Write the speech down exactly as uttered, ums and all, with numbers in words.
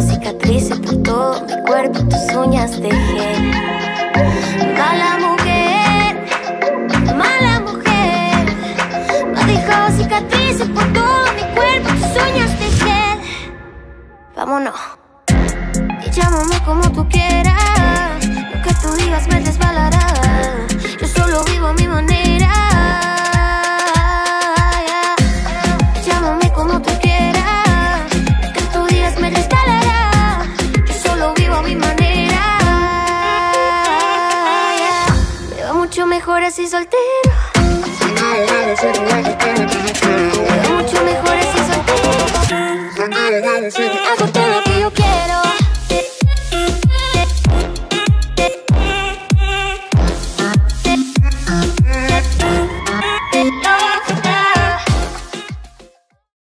cicatrices por todo mi cuerpo, tus uñas dejé. Mala mujer, mala mujer, me ha dejado cicatrices por todo mi cuerpo, tus uñas dejé. Vámonos. Y llámame como tú quieras, lo que tú digas me resbalará. Yo solo vivo a mi manera. Llámame como tú quieras, lo que tú digas me resbalará. Yo solo vivo a mi manera. Me va mucho mejor así soltero. Me va mucho mejor así soltero. Hago todo lo que yo quiero.